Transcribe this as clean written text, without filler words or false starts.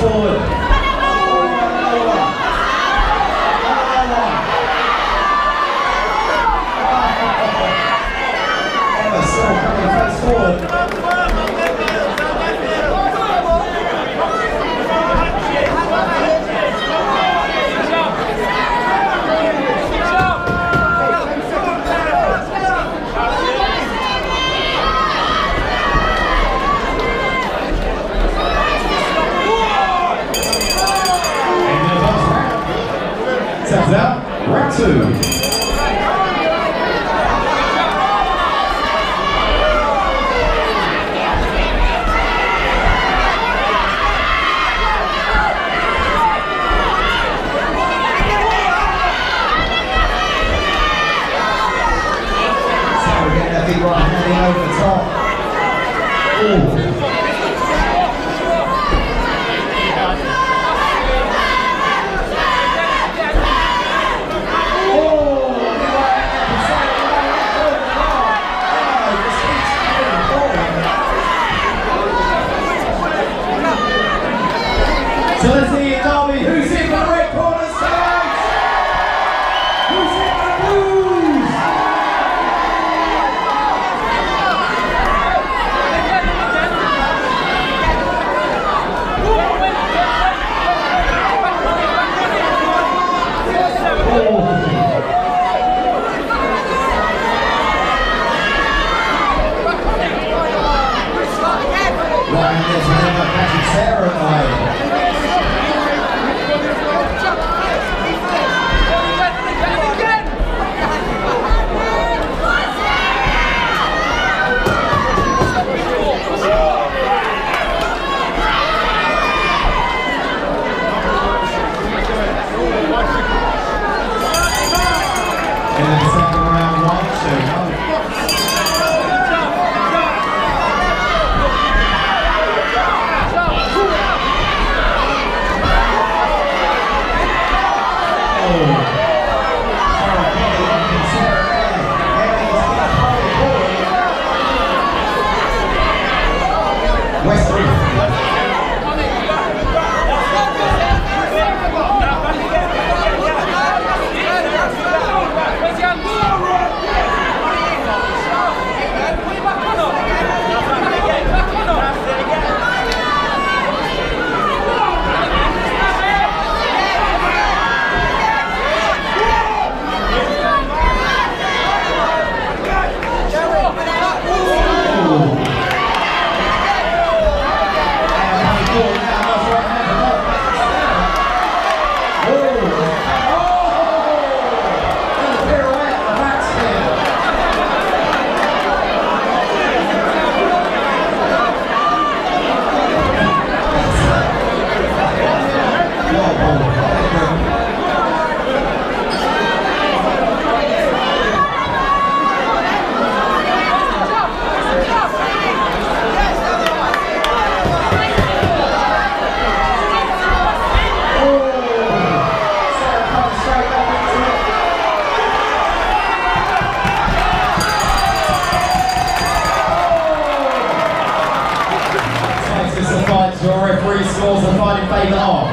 forward. Sara coming face forward. Time's out, round 2. Sara getting that big right handing over the top. Ooh. So let's see it, Derby. Who's in the red corner tonight? Who's in the blues? Right, and there's another catching Sara away. In the second round, 1-2. Your referee scores the fight in favour of